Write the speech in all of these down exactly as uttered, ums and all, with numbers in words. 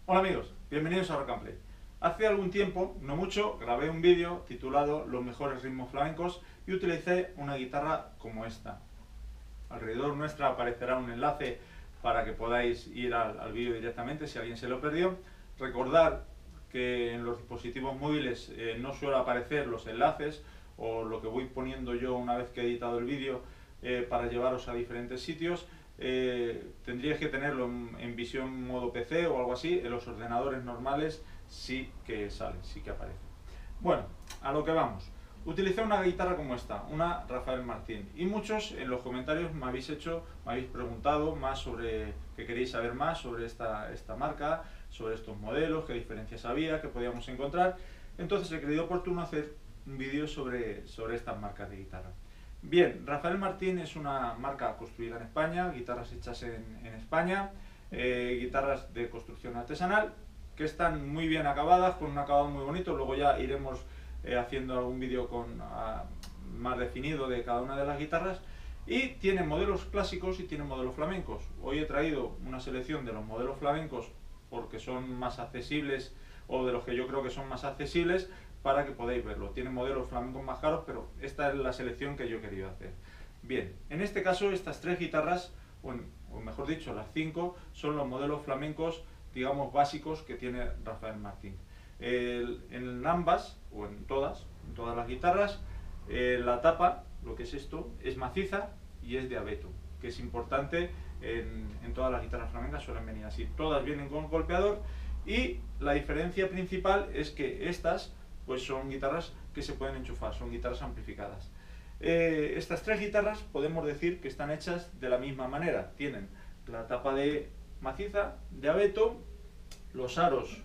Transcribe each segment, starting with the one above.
Hola amigos, bienvenidos a Rock and Play. Hace algún tiempo, no mucho, grabé un vídeo titulado Los mejores ritmos flamencos y utilicé una guitarra como esta. Alrededor nuestra aparecerá un enlace para que podáis ir al, al vídeo directamente si alguien se lo perdió. Recordad que en los dispositivos móviles eh, no suele aparecer los enlaces o lo que voy poniendo yo una vez que he editado el vídeo eh, para llevaros a diferentes sitios. Eh, tendríais que tenerlo en, en visión modo P C o algo así. En los ordenadores normales sí que sale, sí que aparece. Bueno, a lo que vamos. Utilicé una guitarra como esta, una Rafael Martín, y muchos en los comentarios me habéis hecho, me habéis preguntado más sobre, que queréis saber más sobre esta, esta marca, sobre estos modelos, qué diferencias había, qué podíamos encontrar. Entonces he creído oportuno hacer un vídeo sobre, sobre estas marcas de guitarra. Bien, Rafael Martín es una marca construida en España, guitarras hechas en, en España, eh, guitarras de construcción artesanal, que están muy bien acabadas, con un acabado muy bonito. Luego ya iremos eh, haciendo algún vídeo con uh, más definido de cada una de las guitarras. Y tienen modelos clásicos y tienen modelos flamencos. Hoy he traído una selección de los modelos flamencos porque son más accesibles, o de los que yo creo que son más accesibles, para que podáis verlo. Tienen modelos flamencos más caros, pero esta es la selección que yo he querido hacer. Bien, en este caso estas tres guitarras, o, en, o mejor dicho las cinco, son los modelos flamencos, digamos, básicos que tiene Rafael Martín. El, en ambas, o en todas, en todas las guitarras, eh, la tapa, lo que es esto, es maciza y es de abeto, que es importante en, en todas las guitarras flamencas, suelen venir así. Todas vienen con golpeador, y la diferencia principal es que estas pues son guitarras que se pueden enchufar, son guitarras amplificadas. Eh, estas tres guitarras podemos decir que están hechas de la misma manera. Tienen la tapa de maciza, de abeto, los aros,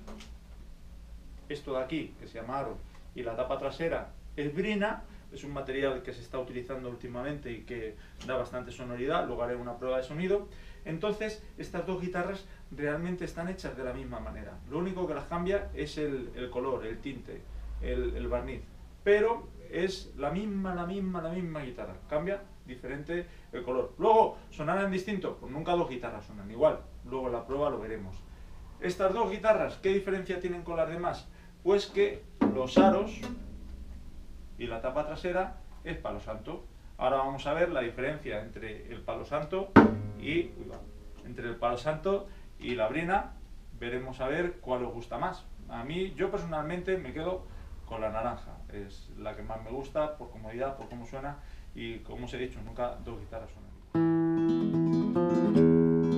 esto de aquí, que se llama aro, y la tapa trasera es brina. Es un material que se está utilizando últimamente y que da bastante sonoridad. Luego haré una prueba de sonido. Entonces, estas dos guitarras realmente están hechas de la misma manera. Lo único que las cambia es el, el color, el tinte, el, el barniz. Pero es la misma, la misma, la misma guitarra. Cambia diferente el color. Luego, ¿sonarán distinto? Pues nunca dos guitarras suenan igual. Luego en la prueba lo veremos. Estas dos guitarras, ¿qué diferencia tienen con las demás? Pues que los aros y la tapa trasera es palo santo. Ahora vamos a ver la diferencia entre el palo santo y uy, va, entre el palo santo y la brina. Veremos a ver cuál os gusta más. A mí, yo personalmente me quedo con la naranja. Es la que más me gusta por comodidad, por cómo suena, y como os he dicho, nunca dos guitarras suenan igual.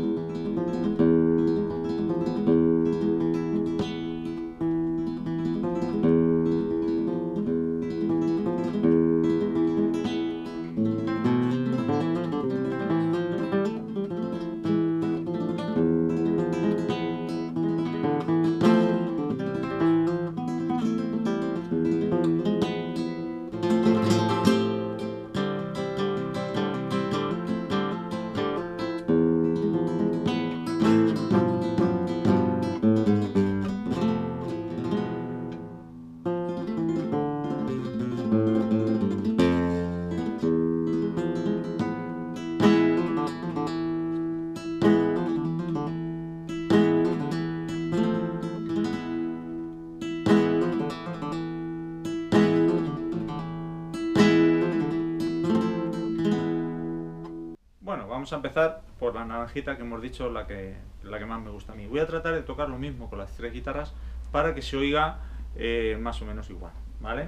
Bueno, vamos a empezar por la naranjita, que hemos dicho la que, la que más me gusta a mí. Voy a tratar de tocar lo mismo con las tres guitarras para que se oiga eh, más o menos igual, ¿vale?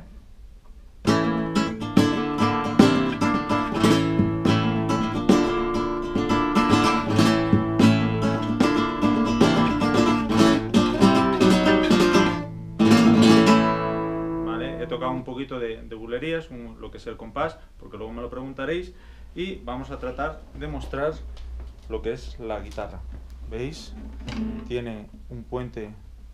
Vale, he tocado un poquito de, de bulerías, un, lo que es el compás, porque luego me lo preguntaréis. Y vamos a tratar de mostrar lo que es la guitarra. ¿Veis? Tiene un puente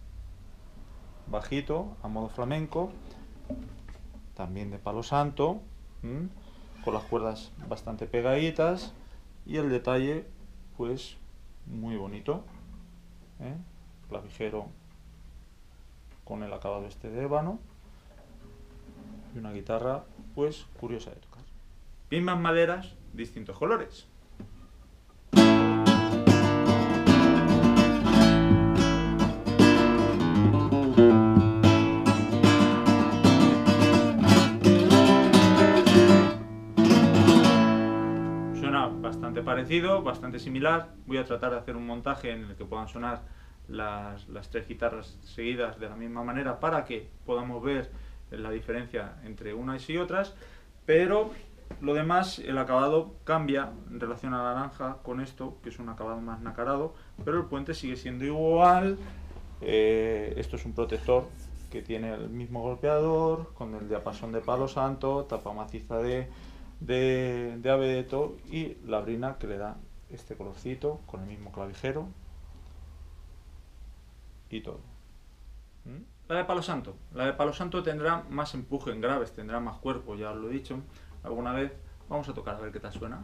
bajito, a modo flamenco, también de palo santo, ¿m? con las cuerdas bastante pegaditas, y el detalle, pues, muy bonito, ¿eh? Clavijero con el acabado este de ébano, y una guitarra, pues, curiosa de tocar. Mismas maderas, distintos colores. parecido, bastante similar. Voy a tratar de hacer un montaje en el que puedan sonar las, las tres guitarras seguidas de la misma manera para que podamos ver la diferencia entre unas y otras, pero lo demás, el acabado cambia en relación a la naranja con esto, que es un acabado más nacarado, pero el puente sigue siendo igual. Eh, esto es un protector que tiene el mismo golpeador, con el diapasón de palo santo, tapa maciza de, de, de abeto y la brina que le da este colorcito con el mismo clavijero y todo. ¿Mm? La de palo santo. La de palo santo tendrá más empuje en graves, tendrá más cuerpo, ya os lo he dicho alguna vez. Vamos a tocar a ver qué tal suena.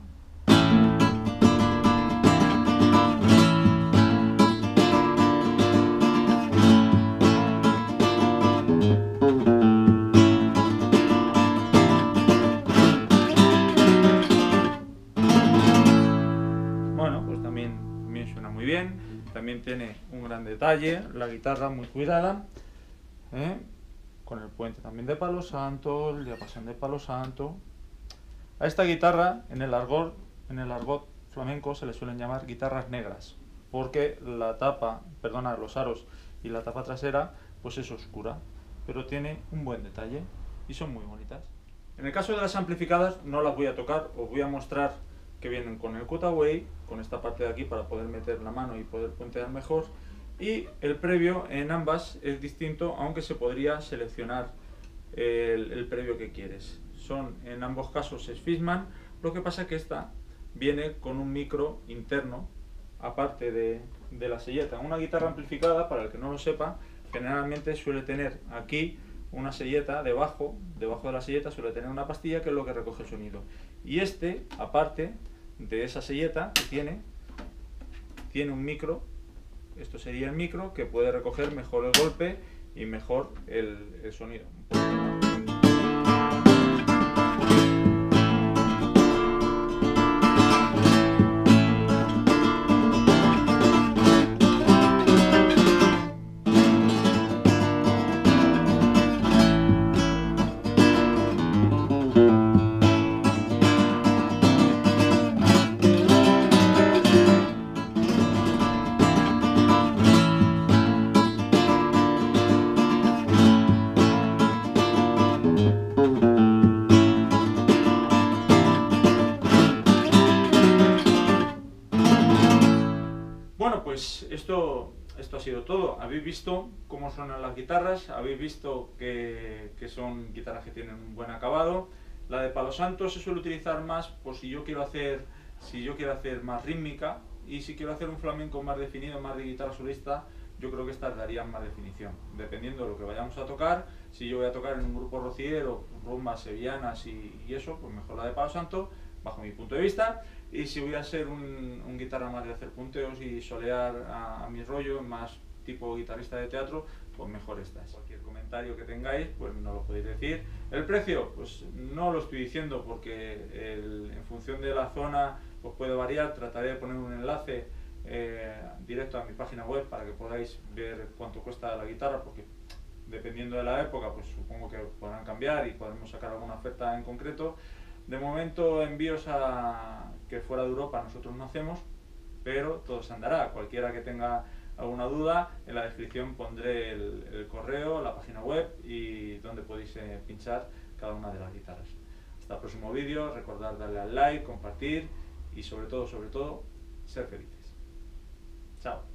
Bueno, pues también, también suena muy bien. También tiene un gran detalle, la guitarra muy cuidada, ¿eh? Con el puente también de palo santo, el diapasón de palo santo. A esta guitarra, en el argot, en el argot flamenco, se le suelen llamar guitarras negras, porque la tapa, perdona, los aros y la tapa trasera, pues es oscura, pero tiene un buen detalle y son muy bonitas. En el caso de las amplificadas no las voy a tocar, os voy a mostrar que vienen con el cutaway, con esta parte de aquí para poder meter la mano y poder puntear mejor, y el previo en ambas es distinto, aunque se podría seleccionar el, el previo que quieres. Son en ambos casos es Fishman, lo que pasa que esta viene con un micro interno aparte de, de la selleta. Una guitarra amplificada, para el que no lo sepa, generalmente suele tener aquí una selleta debajo, debajo de la selleta suele tener una pastilla que es lo que recoge el sonido. Y este, aparte de esa selleta que tiene, tiene un micro, esto sería el micro, que puede recoger mejor el golpe y mejor el, el sonido. Bueno, pues esto, esto ha sido todo. Habéis visto cómo suenan las guitarras, habéis visto que, que son guitarras que tienen un buen acabado. La de palo santo se suele utilizar más por si yo quiero hacer, si yo quiero hacer más rítmica, y si quiero hacer un flamenco más definido, más de guitarra solista, yo creo que estas darían más definición, dependiendo de lo que vayamos a tocar. Si yo voy a tocar en un grupo rociero, rumbas sevillanas y, y eso, pues mejor la de palo santo, bajo mi punto de vista. Y si voy a ser un, un guitarra más de hacer punteos y solear a, a mi rollo, más tipo guitarrista de teatro, pues mejor estas. Cualquier comentario que tengáis, pues no lo podéis decir. El precio, pues no lo estoy diciendo porque el, en función de la zona pues puede variar. Trataré de poner un enlace eh, directo a mi página web para que podáis ver cuánto cuesta la guitarra, porque dependiendo de la época, pues supongo que podrán cambiar y podremos sacar alguna oferta en concreto. De momento envíos a que fuera de Europa nosotros no hacemos, pero todo se andará. Cualquiera que tenga alguna duda, en la descripción pondré el, el correo, la página web y donde podéis eh, pinchar cada una de las guitarras. Hasta el próximo vídeo, recordad darle al like, compartir y sobre todo, sobre todo, ser felices. Chao.